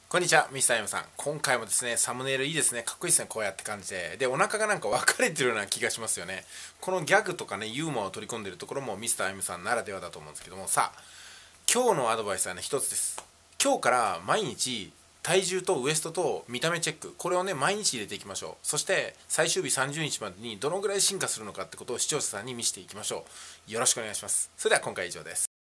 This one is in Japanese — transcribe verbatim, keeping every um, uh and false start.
こんにちは、ミスター M さん。今回もですね、サムネイルいいですね。かっこいいですね。こうやって感じで。で、お腹がなんか分かれてるような気がしますよね。このギャグとかね、ユーモアを取り込んでるところもミスター M さんならではだと思うんですけども、さあ、今日のアドバイスはね、一つです。今日から毎日、体重とウエストと見た目チェック、これをね、毎日入れていきましょう。そして、最終日さんじゅうにちまでにどのぐらい進化するのかってことを視聴者さんに見せていきましょう。よろしくお願いします。それでは今回は以上です。